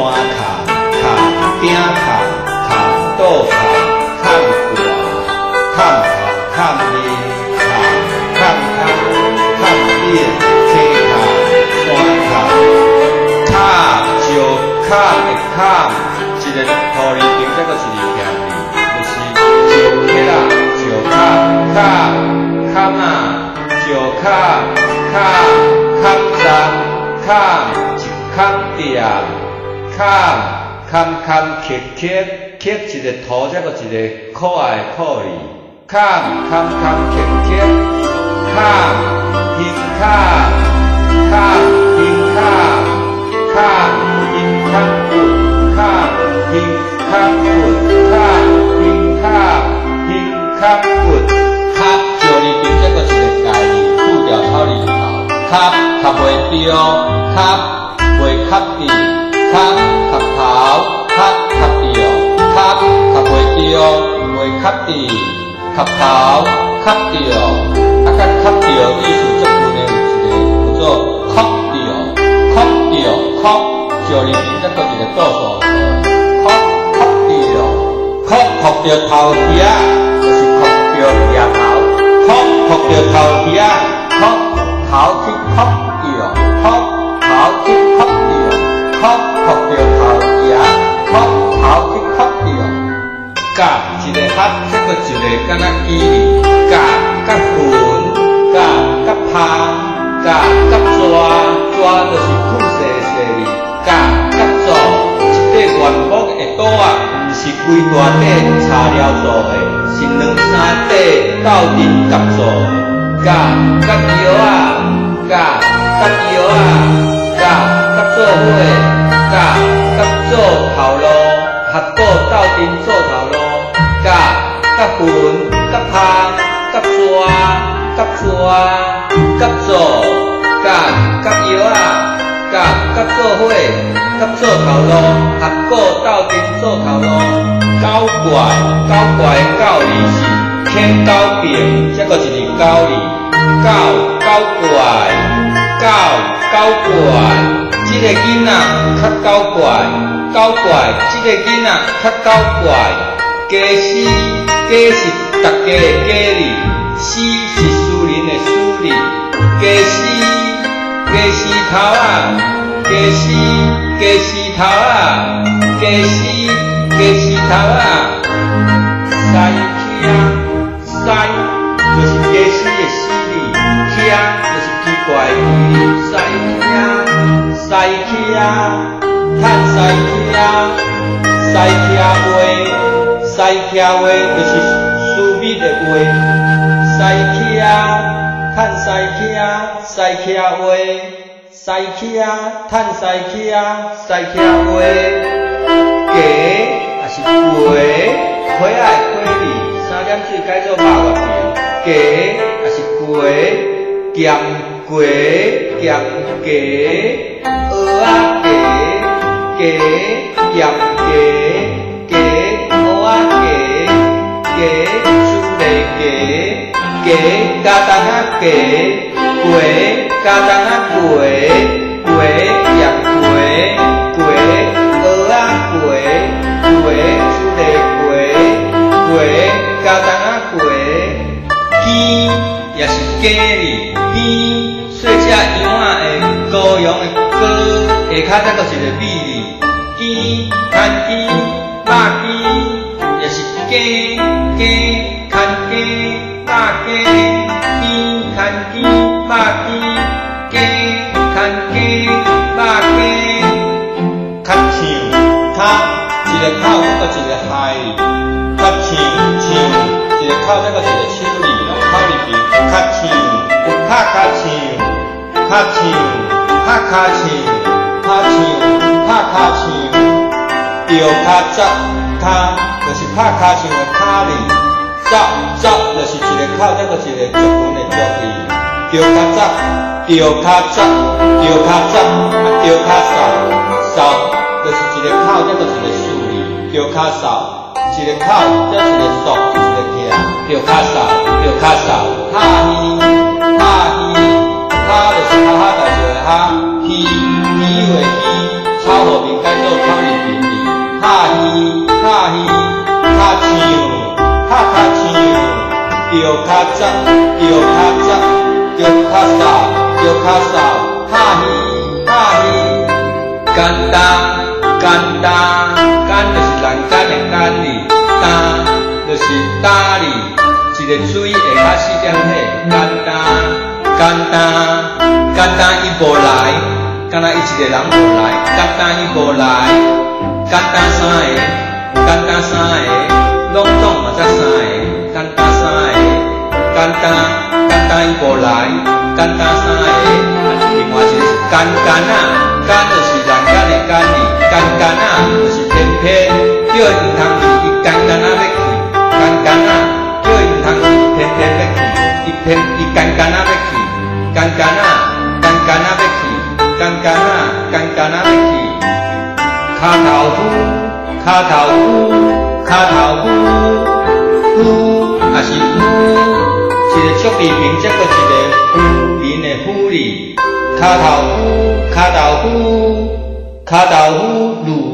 卡卡饼卡卡豆卡看挂看头看面卡看汤看面青卡山卡卡石卡的卡，一个土字边再个一个偏字，就是石刻啊石卡卡坎啊石卡卡坎山坎一坎店坎刻一个土再个一个可爱的可字，坎坎刻坎hin卡坎hin卡坎hin坎骨坎hin坎骨坎hin卡hin坎骨卡石字边再个一个介字，拄着草字头，卡卡袂着，卡袂卡伫，卡卡头，卡卡着，卡卡袂着，袂卡伫，卡头，卡着，啊甲卡着意思足分的有一个叫做哭着，哭着，哭，石字边再个一个倒数哭哭着头皮啊，就是哭着额头，哭着头皮啊，哭头去哭着，哭头去哭着，哭着头皮啊，哭头去哭着。甲一个合，再个一个敢若伊字，甲甲云，甲甲芳，甲甲蛇就是吐细细字，甲甲做一块原木的下刀啊。是规大块材料做的，是两三块斗阵夹做，夹药啊，夹药啊，夹做伙，夹做头路，合股斗阵做头路，夹云，夹芳，夹做，夹药啊，夹做伙。甲做头路，合股斗阵做头路。狗怪的狗字是欠狗病，再个一个狗字。狗怪，这个囡仔较狗怪，这个囡仔较狗怪。家是大家的家字，死是私人的私字。家死头啊，家死头啊，西就是家死的死字，乡就是奇怪的字，西赚西话就是私密的话，赚赚话，鸡也是鸡，花仔的花字，三点水改做肉月饼，鸡也是鸡，咸鸡，蚵仔鸡，咸鸡，蚵仔鸡，猪内鸡，加蛋仔鸡，加蛋仔鸡。鸡盐鸡，蚵仔鸡，猪内鸡，加蛋仔鸡，鸡也是鸡字，鸡细只羊仔的羔羊的羔，下骹再个一个米字，鸡牵鸡，肉鸡也是鸡，牵鸡，肉鸡，鸡牵鸡，肉鸡，鸡。牵鸡，肉鸡，较唱，一个口再个一个害，较唱，一个口再个一个手字，用口字边，较唱，摇卡扎卡，就是拍卡唱的卡字，扎就是一个口再个一个足分的足字，摇卡扎，扫就是一个口再个一个竖字，摇卡扫，一个口再一个竖，一个行，摇卡扫，哈就是哈大小的哈，鱼为鱼，草后面改做草。 简单，简单，简就是栏杆的杆哩，单就是打哩，一个水会较4点火，简单，简单，简单伊无来，敢若伊一个人无来，简单伊无来，简单3个，简单3个，拢总嘛才3个，简单3个，简单，简单伊无来，简单3个，另外一个是简简啊。简就是栏杆的简哩，简简啊，就是偏偏，叫伊唔通去，伊简简啊要去，简简啊，叫伊唔通去，偏偏要去，伊简简啊要去，简简啊，简简啊要去，简简啊，简简啊要去。骹头夫，骹头夫，骹头夫，夫也是夫，一个足字边接过一个夫人的夫哩。骹头夫，骹头夫，骹头夫，